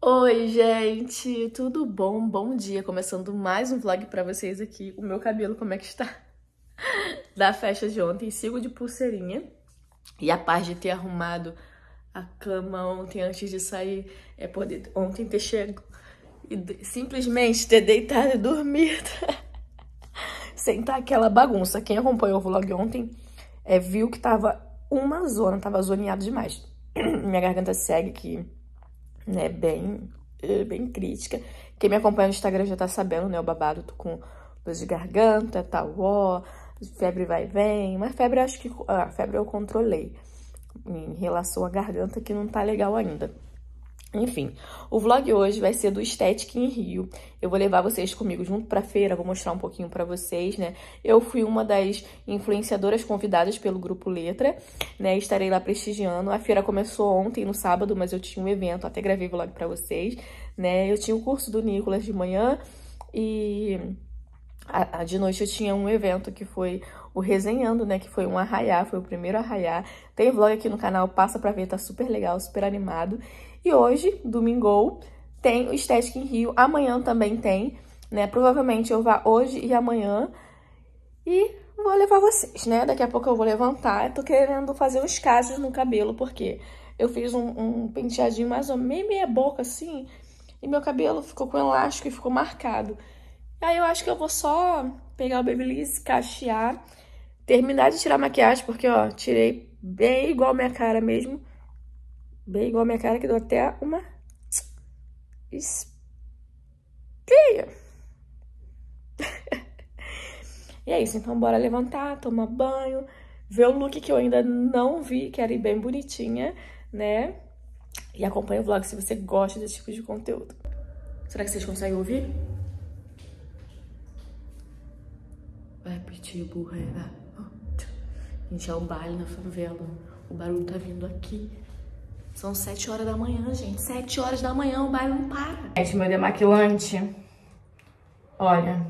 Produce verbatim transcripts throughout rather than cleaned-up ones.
Oi, gente, tudo bom? Bom dia, começando mais um vlog pra vocês aqui. O meu cabelo, como é que está? Da festa de ontem, sigo de pulseirinha. E a paz de ter arrumado a cama ontem antes de sair, é poder ontem ter chego e simplesmente ter deitado e dormido. Sem tá aquela bagunça. Quem acompanhou o vlog ontem é, viu que tava uma zona, tava zoneado demais. Minha garganta segue aqui, né, bem, bem crítica. Quem me acompanha no Instagram já tá sabendo, né, o babado, tô com dor de garganta, tal, ó, febre vai e vem, mas febre acho que, a febre eu controlei, em relação à garganta que não tá legal ainda. Enfim, o vlog hoje vai ser do Estética em Rio. Eu vou levar vocês comigo junto pra feira, vou mostrar um pouquinho pra vocês, né? Eu fui uma das influenciadoras convidadas pelo Grupo Letra, né? Estarei lá prestigiando. A feira começou ontem, no sábado, mas eu tinha um evento, até gravei vlog pra vocês, né? Eu tinha o curso do Nicolas de manhã e a, a, de noite eu tinha um evento que foi o Resenhando, né? Que foi um arraiá, foi o primeiro arraiá. Tem vlog aqui no canal, passa pra ver, tá super legal, super animado. E hoje, domingo, tem o Estética em Rio. Amanhã também tem, né? Provavelmente eu vá hoje e amanhã. E vou levar vocês, né? Daqui a pouco eu vou levantar. Eu tô querendo fazer uns casos no cabelo, porque eu fiz um, um penteadinho mais ou menos meia boca, assim. E meu cabelo ficou com elástico e ficou marcado. Aí eu acho que eu vou só pegar o Babyliss, cachear, terminar de tirar a maquiagem, porque, ó, tirei bem igual a minha cara mesmo. Bem igual a minha cara, que deu até uma espinha. E é isso, então bora levantar, tomar banho, ver o look que eu ainda não vi, quero ir bem bonitinha, né? E acompanha o vlog se você gosta desse tipo de conteúdo. Será que vocês conseguem ouvir? Vai pedir burrera. Gente, é o baile na favela. O barulho tá vindo aqui. São sete horas da manhã, gente. Sete horas da manhã, o baile não para. Gente, meu demaquilante, olha,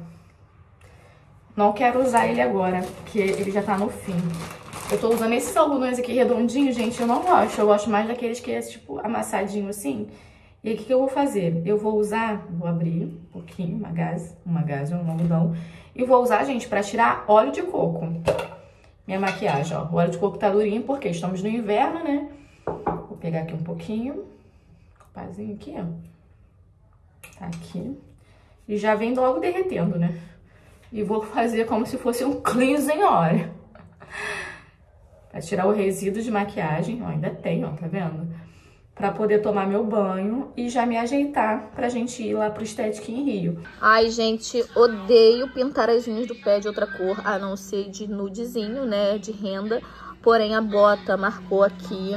não quero usar ele agora, porque ele já tá no fim. Eu tô usando esses algodões aqui redondinhos, gente, eu não gosto. Eu gosto mais daqueles que é, tipo, amassadinho assim. E aí, o que, que eu vou fazer? Eu vou usar, vou abrir um pouquinho, uma gás, uma gás, um algodão. E vou usar, gente, pra tirar óleo de coco. Minha maquiagem, ó. O óleo de coco tá durinho, porque estamos no inverno, né? Vou pegar aqui um pouquinho, pazinho aqui, ó, tá aqui, e já vem logo derretendo, né? E vou fazer como se fosse um cleansing óleo, pra tirar o resíduo de maquiagem, ó, ainda tem, ó, tá vendo? Pra poder tomar meu banho e já me ajeitar pra gente ir lá pro Estética em Rio. Ai, gente, odeio pintar as unhas do pé de outra cor, a não ser de nudezinho, né, de renda, porém a bota marcou aqui.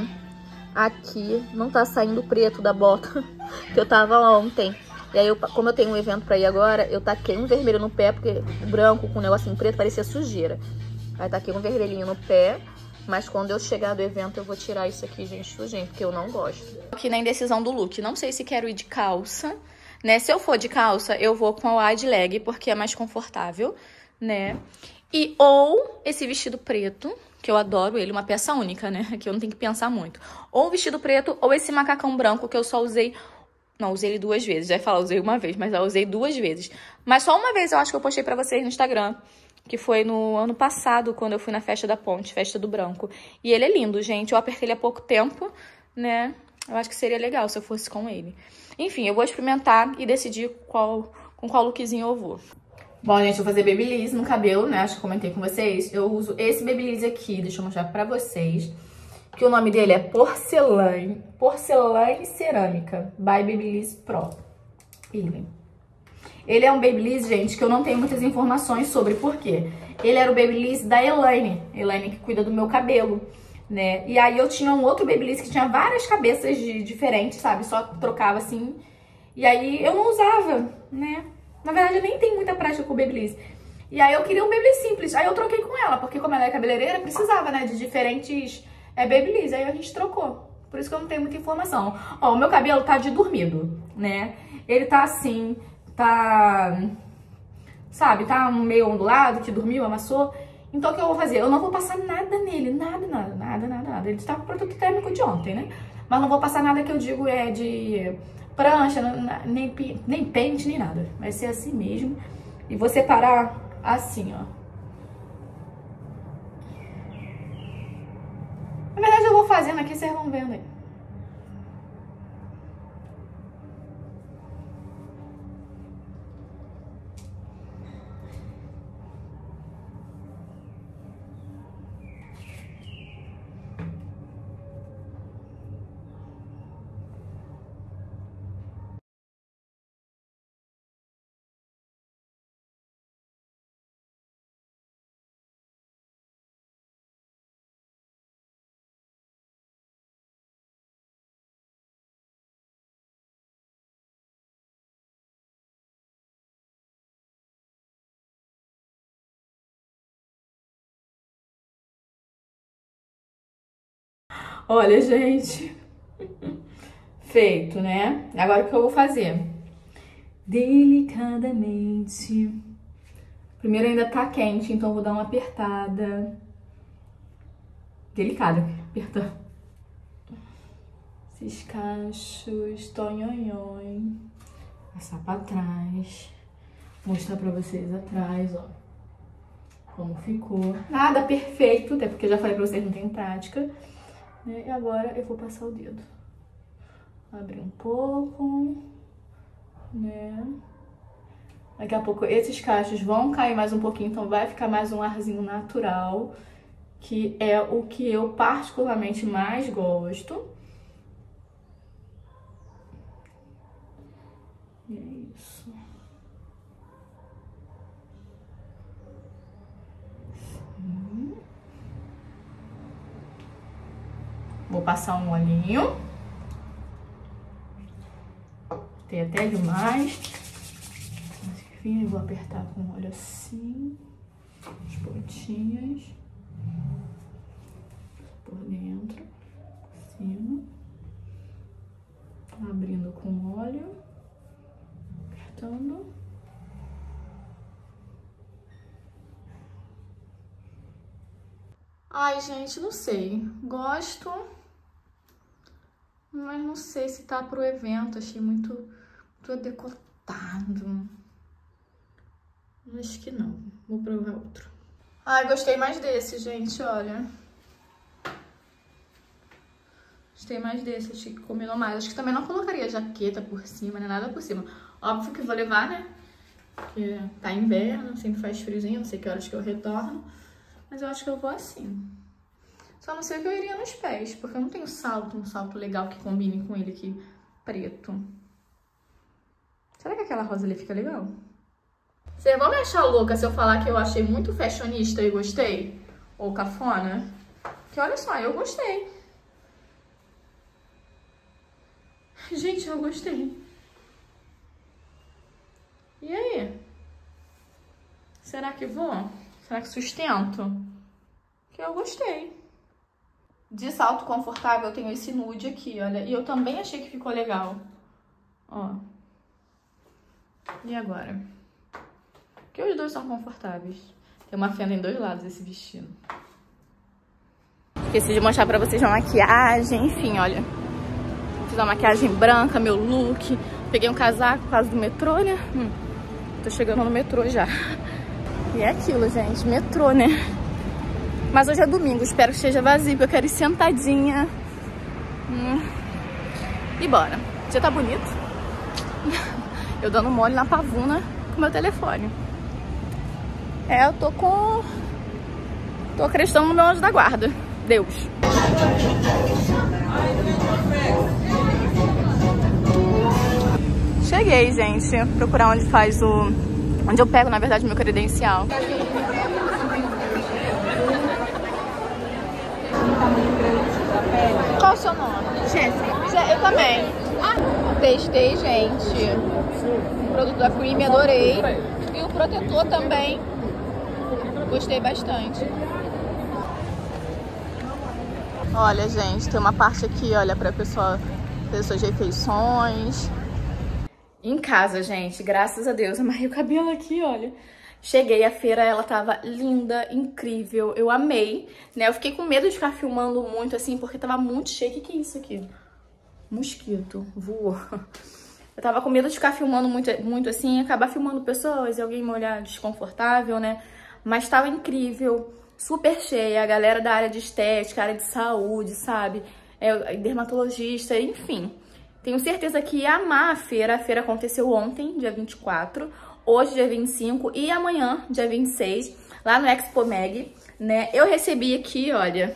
Aqui não tá saindo preto da bota que eu tava ontem. E aí, eu, como eu tenho um evento pra ir agora, eu taquei um vermelho no pé, porque o branco com um negocinho preto parecia sujeira. Aí taquei um vermelhinho no pé, mas quando eu chegar do evento eu vou tirar isso aqui, gente, sujinho, porque eu não gosto. Aqui na indecisão do look, não sei se quero ir de calça, né? Se eu for de calça, eu vou com a wide leg, porque é mais confortável, né? E ou esse vestido preto, que eu adoro ele, uma peça única, né? Que eu não tenho que pensar muito. Ou o vestido preto, ou esse macacão branco que eu só usei... Não, usei ele duas vezes. Já ia falar, usei uma vez, mas eu usei duas vezes. Mas só uma vez eu acho que eu postei pra vocês no Instagram, que foi no ano passado, quando eu fui na festa da Ponte, festa do branco. E ele é lindo, gente. Eu apertei ele há pouco tempo, né? Eu acho que seria legal se eu fosse com ele. Enfim, eu vou experimentar e decidir qual, com qual lookzinho eu vou. Bom, gente, eu vou fazer Babyliss no cabelo, né? Acho que comentei com vocês. Eu uso esse Babyliss aqui, deixa eu mostrar pra vocês. Que o nome dele é Porcelane, Porcelane Cerâmica, by Babyliss Pro. Ele. Ele é um Babyliss, gente, que eu não tenho muitas informações sobre, por quê? Ele era o Babyliss da Elaine, Elaine que cuida do meu cabelo, né? E aí eu tinha um outro Babyliss que tinha várias cabeças de, diferentes, sabe? Só trocava assim. E aí eu não usava, né? Na verdade, eu nem tenho muita prática com o Babyliss. E aí eu queria um Babyliss simples. Aí eu troquei com ela, porque como ela é cabeleireira, precisava, né, de diferentes é, Babyliss. Aí a gente trocou. Por isso que eu não tenho muita informação. Ó, o meu cabelo tá de dormido, né? Ele tá assim, tá... Sabe, tá meio ondulado, que dormiu, amassou. Então o que eu vou fazer? Eu não vou passar nada nele. Nada, nada, nada, nada, nada. Ele tá com produto térmico de ontem, né? Mas não vou passar nada que eu digo é de... prancha, nem, nem pente, nem nada. Vai ser assim mesmo. E vou separar assim, ó. Na verdade, eu vou fazendo aqui, vocês vão vendo aí. Olha, gente, feito, né? Agora o que eu vou fazer? Delicadamente. Primeiro ainda tá quente, então eu vou dar uma apertada. Delicada, apertando. Esses cachos, tonhonhon. Passar pra trás. Mostrar pra vocês atrás, ó. Como ficou. Nada perfeito, até porque eu já falei pra vocês, não tem prática. E agora eu vou passar o dedo. Abrir um pouco, né? Daqui a pouco esses cachos vão cair mais um pouquinho, então vai ficar mais um arzinho natural, que é o que eu particularmente mais gosto. E é isso. Assim. Vou passar um olhinho. Tem até demais. Enfim, vou apertar com o olho assim. As pontinhas. Por dentro. Por cima. Abrindo com o olho. Apertando. Ai, gente, não sei. Gosto. Mas não sei se tá pro evento. Achei muito, muito decotado. Acho que não. Vou provar outro. Ai, gostei mais desse, gente, olha. Gostei mais desse, achei que combinou mais. Acho que também não colocaria jaqueta por cima, nem nada por cima. Óbvio que eu vou levar, né? Porque tá inverno, sempre faz friozinho, não sei que horas que eu retorno. Mas eu acho que eu vou assim. Só não sei o que eu iria nos pés, porque eu não tenho salto, um salto legal que combine com ele aqui, preto. Será que aquela rosa ali fica legal? Vocês vão me achar louca se eu falar que eu achei muito fashionista e gostei? Ou cafona? Porque olha só, eu gostei. Gente, eu gostei. E aí? Será que vou? Será que sustento? Que eu gostei. De salto confortável eu tenho esse nude aqui, olha. E eu também achei que ficou legal. Ó. E agora? Porque os dois são confortáveis. Tem uma fenda em dois lados esse vestido. Esqueci de mostrar pra vocês uma maquiagem. Enfim, olha. Fiz uma maquiagem branca, meu look. Peguei um casaco por causa do metrô, né? Hum. Tô chegando no metrô já. E é aquilo, gente. Metrô, né? Mas hoje é domingo. Espero que esteja vazio, porque eu quero ir sentadinha. Hum. E bora. O dia tá bonito. Eu dando mole na pavuna com meu telefone. É, eu tô com... Tô acreditando no meu anjo da guarda. Deus. Cheguei, gente. Procurar onde faz o... Onde eu pego, na verdade, meu credencial. Qual o seu nome? Jéssica. Eu também. Testei, gente. O produto da Creamy, adorei. E o protetor também. Gostei bastante. Olha, gente, tem uma parte aqui, olha, pra pessoa fazer suas refeições. Em casa, gente, graças a Deus, amarrei o cabelo aqui, olha. Cheguei, a feira, ela tava linda, incrível, eu amei, né? Eu fiquei com medo de ficar filmando muito, assim, porque tava muito cheio. O que que é isso aqui? Mosquito, voou. Eu tava com medo de ficar filmando muito, muito assim, acabar filmando pessoas e alguém me olhar desconfortável, né? Mas tava incrível, super cheia, a galera da área de estética, área de saúde, sabe? É, dermatologista, enfim. Tenho certeza que ia amar a feira. A feira aconteceu ontem, dia vinte e quatro, hoje, dia vinte e cinco, e amanhã, dia vinte e seis, lá no Expo Mag, né? Eu recebi aqui, olha,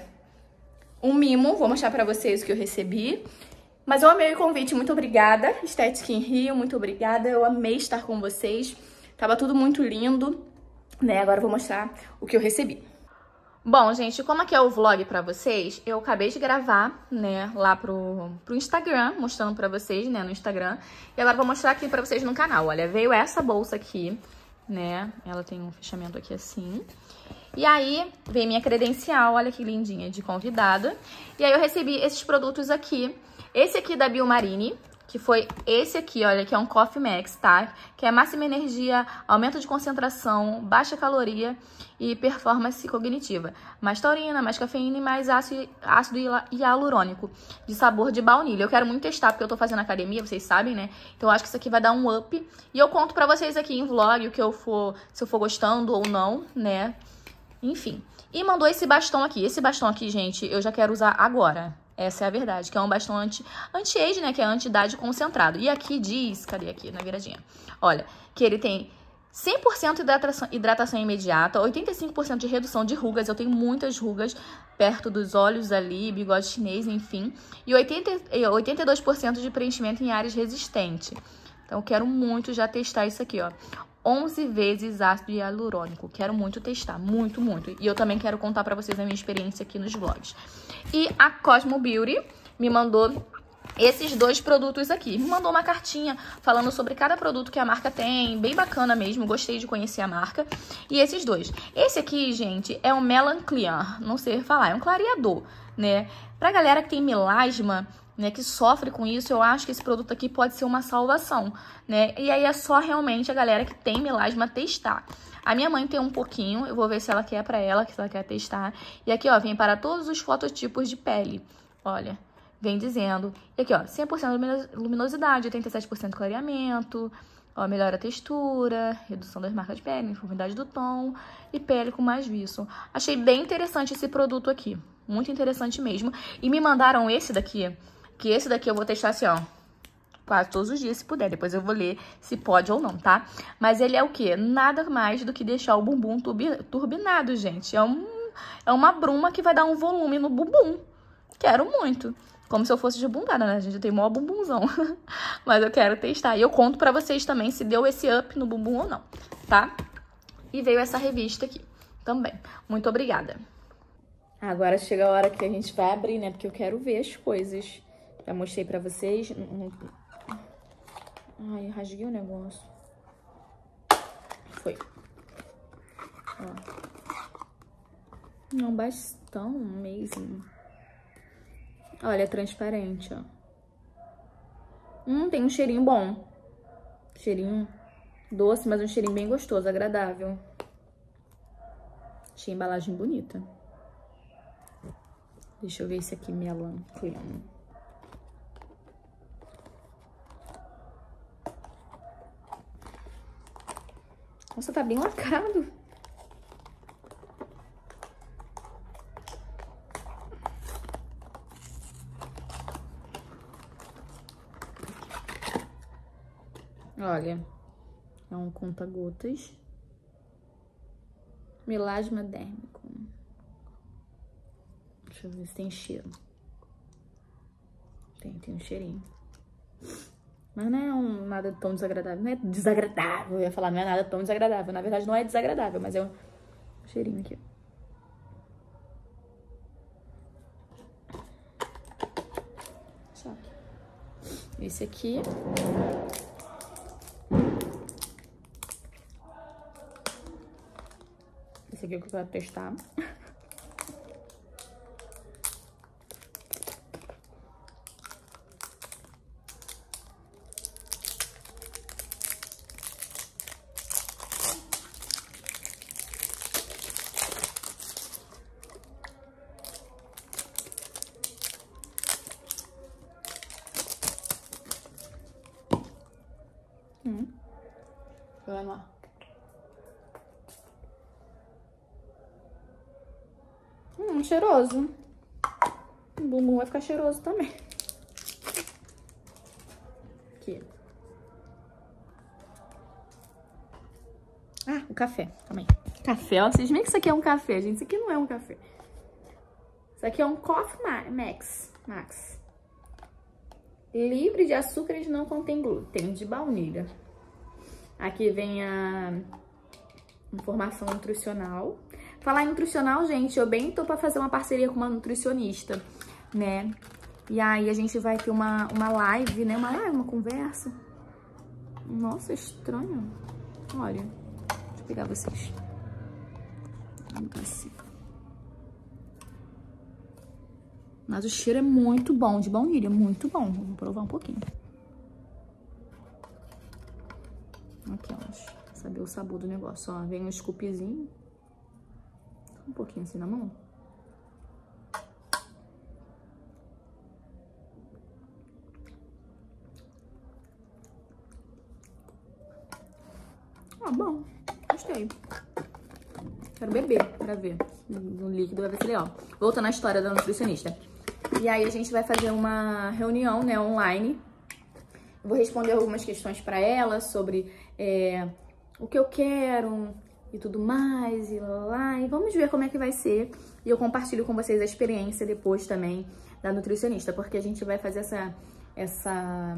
um mimo, vou mostrar pra vocês o que eu recebi. Mas eu amei o convite, muito obrigada, Estética em Rio, muito obrigada, eu amei estar com vocês. Tava tudo muito lindo, né? Agora eu vou mostrar o que eu recebi. Bom, gente, como aqui é o vlog pra vocês, eu acabei de gravar, né, lá pro, pro Instagram, mostrando pra vocês, né, no Instagram. E agora eu vou mostrar aqui pra vocês no canal. Olha, veio essa bolsa aqui, né, ela tem um fechamento aqui assim. E aí, veio minha credencial, olha que lindinha, de convidada. E aí eu recebi esses produtos aqui. Esse aqui da Biomarine, que foi esse aqui, olha, que é um Coffee Max, tá? Que é máxima energia, aumento de concentração, baixa caloria e performance cognitiva. Mais taurina, mais cafeína e mais ácido, ácido hialurônico, de sabor de baunilha. Eu quero muito testar, porque eu tô fazendo academia, vocês sabem, né? Então eu acho que isso aqui vai dar um up. E eu conto pra vocês aqui em vlog o que eu for, se eu for gostando ou não, né? Enfim. E mandou esse bastão aqui. Esse bastão aqui, gente, eu já quero usar agora. Essa é a verdade, que é um bastão anti-age, né, que é anti-idade concentrado. E aqui diz, cadê aqui, na viradinha? Olha, que ele tem cem por cento hidratação, hidratação imediata, oitenta e cinco por cento de redução de rugas, eu tenho muitas rugas perto dos olhos ali, bigode chinês, enfim. E oitenta, oitenta e dois por cento de preenchimento em áreas resistentes. Então, eu quero muito já testar isso aqui, ó. onze vezes ácido hialurônico. Quero muito testar, muito, muito. E eu também quero contar pra vocês a minha experiência aqui nos vlogs. E a Cosmo Beauty me mandou esses dois produtos aqui. Me mandou uma cartinha falando sobre cada produto que a marca tem. Bem bacana mesmo, gostei de conhecer a marca. E esses dois. Esse aqui, gente, é um Melan Clear. Não sei falar, é um clareador, né? Pra galera que tem melasma, né, que sofre com isso, eu acho que esse produto aqui pode ser uma salvação, né? E aí é só realmente a galera que tem melasma testar. A minha mãe tem um pouquinho, eu vou ver se ela quer pra ela, se ela quer testar. E aqui, ó, vem para todos os fototipos de pele. Olha, vem dizendo. E aqui, ó, cem por cento luminosidade, oitenta e sete por cento clareamento, ó, melhora a textura, redução das marcas de pele, uniformidade do tom e pele com mais viço. Achei bem interessante esse produto aqui, muito interessante mesmo. E me mandaram esse daqui, que esse daqui eu vou testar assim, ó, quase todos os dias, se puder. Depois eu vou ler se pode ou não, tá? Mas ele é o quê? Nada mais do que deixar o bumbum turbinado, gente. É, um, é uma bruma que vai dar um volume no bumbum. Quero muito. Como se eu fosse de bundada, né? A gente tem maior bumbumzão. Mas eu quero testar. E eu conto pra vocês também se deu esse up no bumbum ou não, tá? E veio essa revista aqui também. Muito obrigada. Agora chega a hora que a gente vai abrir, né? Porque eu quero ver as coisas. Já mostrei pra vocês. Ai, rasguei o negócio. Foi. Ó. É um bastão mesmo. Olha, é transparente, ó. Hum, tem um cheirinho bom. Cheirinho doce, mas um cheirinho bem gostoso, agradável. Achei a embalagem bonita. Deixa eu ver esse aqui, Melan Clear. Nossa, tá bem lacrado. Olha, é um conta-gotas. Melasma dérmico. Deixa eu ver se tem cheiro. Tem, tem um cheirinho. Mas não é um, nada tão desagradável. Não é desagradável, eu ia falar, não é nada tão desagradável. Na verdade, não é desagradável, mas é um cheirinho aqui. Só aqui. Esse aqui. Esse aqui é o que eu quero testar. Hum. Vai lá. Hum, cheiroso. O bumbum vai ficar cheiroso também. Aqui. Ah, o café. Calma aí. Café, ó. Vocês veem que isso aqui é um café, gente. Isso aqui não é um café. Isso aqui é um Coffee Max. Max. Livre de açúcares, não contém glúten, de baunilha. Aqui vem a informação nutricional. Falar em nutricional, gente, eu bem tô pra fazer uma parceria com uma nutricionista, né? E aí a gente vai ter uma, uma live, né? Uma live, uma conversa. Nossa, estranho. Olha, deixa eu pegar vocês. Assim. Mas o cheiro é muito bom, de baunilha, muito bom. Vou provar um pouquinho. Aqui, ó, saber o sabor do negócio, ó. Vem um scoopzinho. Um pouquinho assim na mão. Ah, bom. Gostei. Quero beber pra ver. No líquido vai ver se é legal. Voltando à história da nutricionista. E aí a gente vai fazer uma reunião, né, online. Vou responder algumas questões pra ela sobre é, o que eu quero e tudo mais, e lá, lá. E vamos ver como é que vai ser. E eu compartilho com vocês a experiência depois também da nutricionista, porque a gente vai fazer essa, essa,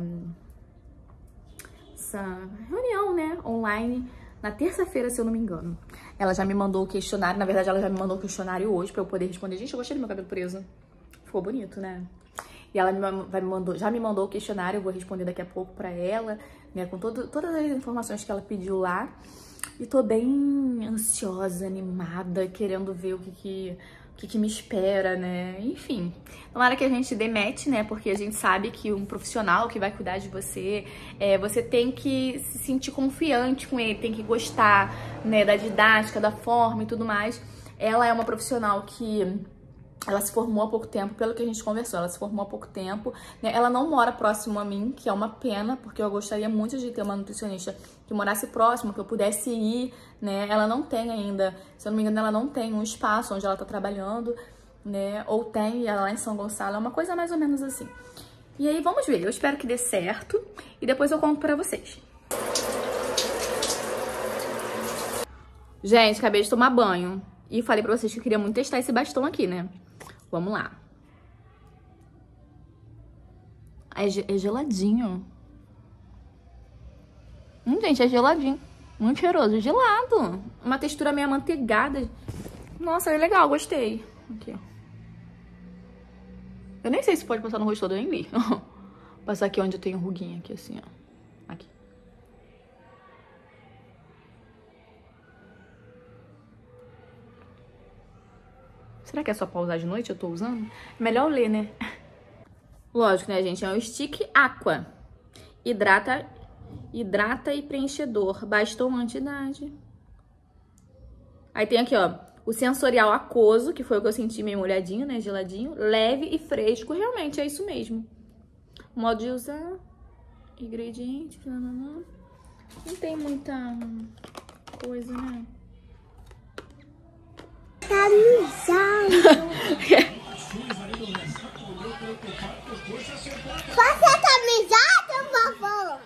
essa reunião, né, online na terça-feira, se eu não me engano. Ela já me mandou o questionário, na verdade ela já me mandou o questionário hoje pra eu poder responder. Gente, eu gostei do meu cabelo preso. Ficou bonito, né? E ela me, vai me mandou, já me mandou o questionário, eu vou responder daqui a pouco pra ela, né, com todo, todas as informações que ela pediu lá. E tô bem ansiosa, animada, querendo ver o que que, o que, que me espera, né? Enfim, tomara que a gente dê match, né? Porque a gente sabe que um profissional que vai cuidar de você, é, você tem que se sentir confiante com ele, tem que gostar, né, da didática, da forma e tudo mais. Ela é uma profissional que... Ela se formou há pouco tempo, pelo que a gente conversou, ela se formou há pouco tempo, né? Ela não mora próximo a mim, que é uma pena, porque eu gostaria muito de ter uma nutricionista que morasse próximo, que eu pudesse ir, né? Ela não tem ainda, se eu não me engano, ela não tem um espaço onde ela tá trabalhando, né? Ou tem, ela lá em São Gonçalo, é uma coisa mais ou menos assim. E aí, vamos ver, eu espero que dê certo e depois eu conto pra vocês. Gente, acabei de tomar banho e falei pra vocês que eu queria muito testar esse bastão aqui, né? Vamos lá. É, é geladinho. Hum, gente, é geladinho. Muito cheiroso. Gelado. Uma textura meio amanteigada. Nossa, é legal, gostei. Aqui, ó. Eu nem sei se pode passar no rosto todo, eu nem li. Passar aqui onde eu tenho ruguinha, aqui assim, ó. Aqui. Será que é só pra usar de noite? Eu tô usando? Melhor ler, né? Lógico, né, gente? É um Stick Aqua. Hidrata, hidrata e preenchedor. Bastão anti-idade. Aí tem aqui, ó, o sensorial aquoso, que foi o que eu senti meio molhadinho, né? Geladinho. Leve e fresco. Realmente, é isso mesmo. Modo de usar. Ingredientes. Não, não, não. Não tem muita coisa, né? Tá mijando. Você tá mijando, vovô?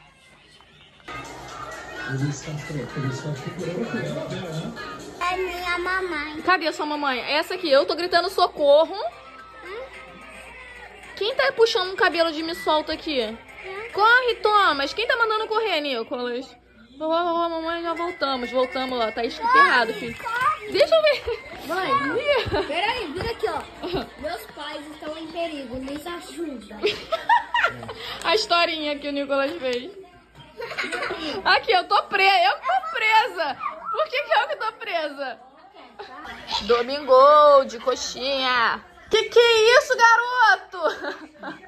É minha mamãe. Cadê a sua mamãe? Essa aqui, eu tô gritando socorro. Hum? Quem tá puxando um cabelo de me solta aqui? Hum? Corre, Thomas. Quem tá mandando correr, Nicolas? Oh, oh, oh, mamãe, já voltamos. Voltamos, ó. Tá escrito errado, filho. Deixa eu ver. Mãe, peraí, vira aqui, ó. Meus pais estão em perigo, nos ajuda. A historinha que o Nicolas fez. Aqui, eu tô presa. Eu que tô presa. Por que que eu que tô presa? Domingo de coxinha. Que que é isso, garoto?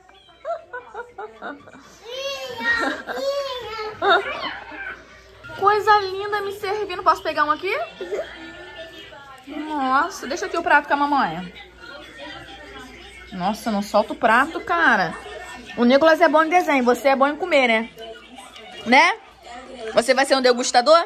Coisa linda me servindo. Posso pegar um aqui? Nossa, deixa aqui o prato com a mamãe. Nossa, não solta o prato, cara. O Nicolas é bom em desenho, você é bom em comer, né? Né? Você vai ser um degustador?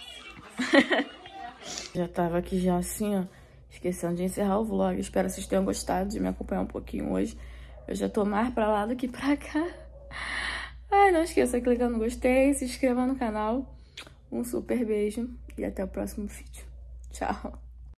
Já tava aqui já assim, ó, esquecendo de encerrar o vlog. Espero que vocês tenham gostado de me acompanhar um pouquinho hoje. Eu já tô mais pra lá do que pra cá. Ai, não esqueça de clicar no gostei, se inscreva no canal. Um super beijo e até o próximo vídeo. Tchau!